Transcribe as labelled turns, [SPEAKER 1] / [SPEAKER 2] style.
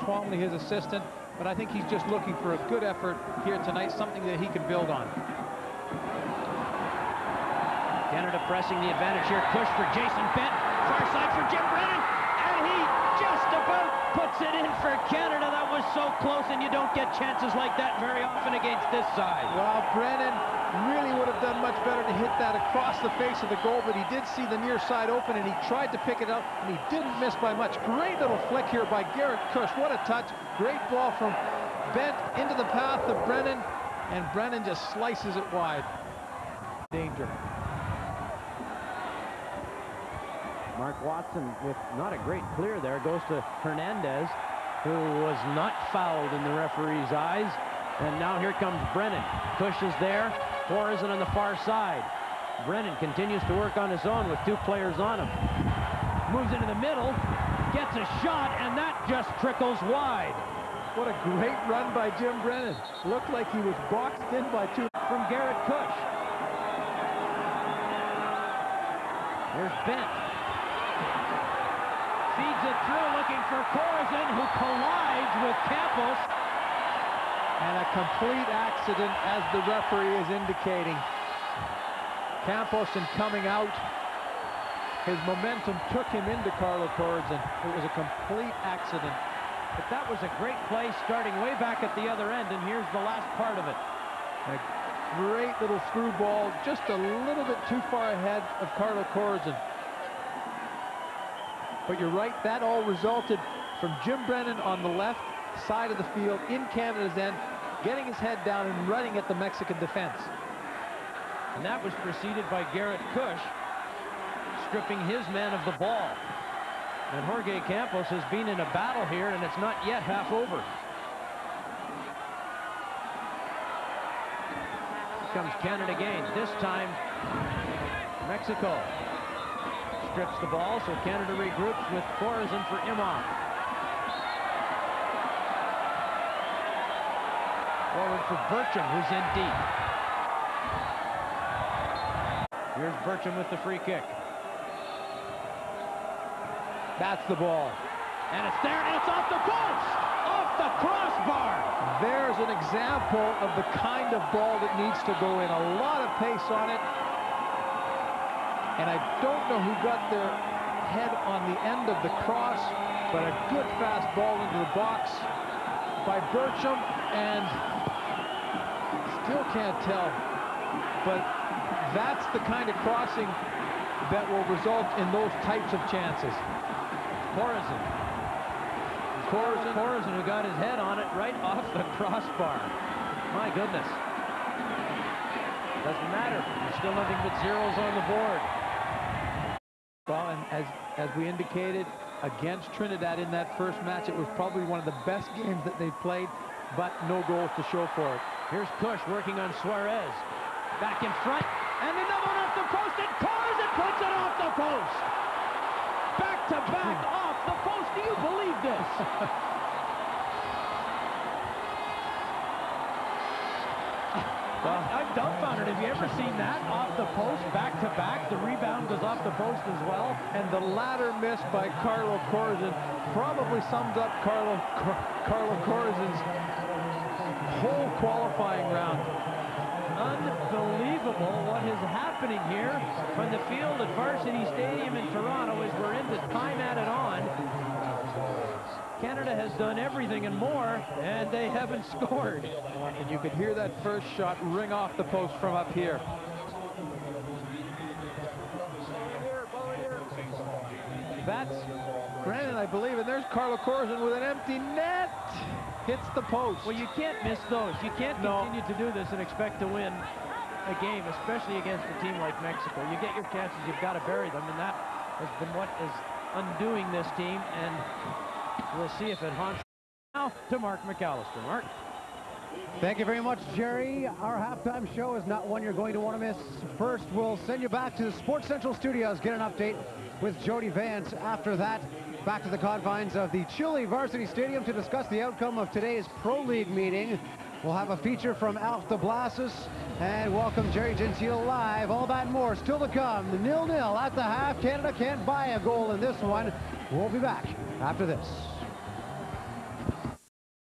[SPEAKER 1] Twombly, his assistant, but I think he's just looking for a good effort here tonight, something that he can build on.
[SPEAKER 2] Canada pressing the advantage here. Push for Jason Bent. Far side for Jim Brennan. And he just about puts it in for Canada. That was so close, and you don't get chances like that very often against this side.
[SPEAKER 1] Well, Brennan really would have done much better to hit that across the face of the goal, but he did see the near side open, and he tried to pick it up, and he didn't miss by much. Great little flick here by Garrett Cush. What a touch. Great ball from Bent into the path of Brennan, and Brennan just slices it wide. Danger.
[SPEAKER 2] Mark Watson with not a great clear there. Goes to Hernandez, who was not fouled in the referee's eyes. And now here comes Brennan. Cush is there. Corazon on the far side. Brennan continues to work on his own with two players on him. Moves into the middle. Gets a shot, and that just trickles wide.
[SPEAKER 1] What a great run by Jim Brennan. Looked like he was boxed in by two.
[SPEAKER 2] From Garrett Cush. Here's Bent. Feeds it through, looking for Corazon, who collides with Campos.
[SPEAKER 1] And a complete accident, as the referee is indicating. Campos, in coming out, his momentum took him into Carlo Corazon. It was a complete accident.
[SPEAKER 2] But that was a great play, starting way back at the other end, and here's the last part of it.
[SPEAKER 1] A great little through ball, just a little bit too far ahead of Carlo Corazon. But you're right, that all resulted from Jim Brennan on the left side of the field in Canada's end, getting his head down and running at the Mexican defense.
[SPEAKER 2] And that was preceded by Garrett Cush stripping his man of the ball. And Jorge Campos has been in a battle here, and it's not yet half over. Here comes Canada again. This time, Mexico strips the ball, so Canada regroups with Corazon for Imhoff. Forward for Bertram, who's in deep. Here's Bertram with the free kick.
[SPEAKER 1] That's the ball.
[SPEAKER 2] And it's there, and it's off the post! Off the crossbar!
[SPEAKER 1] There's an example of the kind of ball that needs to go in. A lot of pace on it. And I don't know who got their head on the end of the cross, but a good fast ball into the box by Bertram, and still can't tell. But that's the kind of crossing that will result in those types of chances.
[SPEAKER 2] Corazon, who got his head on it right off the crossbar. My goodness. Doesn't matter. There's still nothing but zeros on the board.
[SPEAKER 1] Well, and as we indicated, against Trinidad in that first match, it was probably one of the best games that they've played, but no goals to show for it.
[SPEAKER 2] Here's Cush working on Suarez. Back in front, and another one off the post, and Corazon puts it off the post! Back to back off the post. Do you believe this? Well, I'm dumbfounded. Have you ever seen that? Off the post, back to back. The rebound goes off the post as well.
[SPEAKER 1] And the latter miss by Carlo Corazon probably sums up Carlo Corazon's whole qualifying round.
[SPEAKER 2] Unbelievable what is happening here on the field at Varsity Stadium in Toronto as we're into time added on. Canada has done everything and more, and they haven't scored.
[SPEAKER 1] And you could hear that first shot ring off the post from up here. That's Brennan, I believe, and there's Carlo Corazon with an empty net. Hits the post.
[SPEAKER 2] Well, you can't miss those. You can't continue to do this and expect to win a game, especially against a team like Mexico. You get your chances, you've got to bury them, and that has been what is undoing this team, and we'll see if it haunts. Now to Mark McAllister. Mark.
[SPEAKER 3] Thank you very much, Jerry. Our halftime show is not one you're going to want to miss. First, we'll send you back to the Sports Central studios, get an update with Jody Vance. After that, back to the confines of the chilly Varsity Stadium to discuss the outcome of today's Pro League meeting. We'll have a feature from Alf de Blasis and welcome Jerry Gentile live. All that and more still to come. 0-0 at the half. Canada can't buy a goal in this one. We'll be back after this.